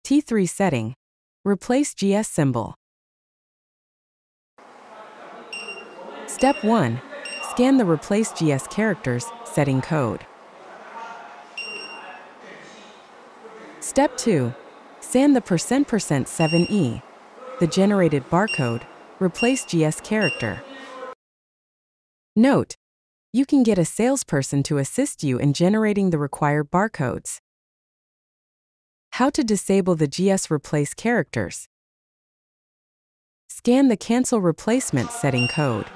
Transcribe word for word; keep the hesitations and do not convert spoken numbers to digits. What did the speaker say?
T three setting. Replace G S symbol. Step one. Scan the Replace G S characters setting code. Step two. Scan the percent percent seven E, the generated barcode, replace G S character. Note: you can get a salesperson to assist you in generating the required barcodes. How to disable the G S replace characters. Scan the Cancel Replacement setting code.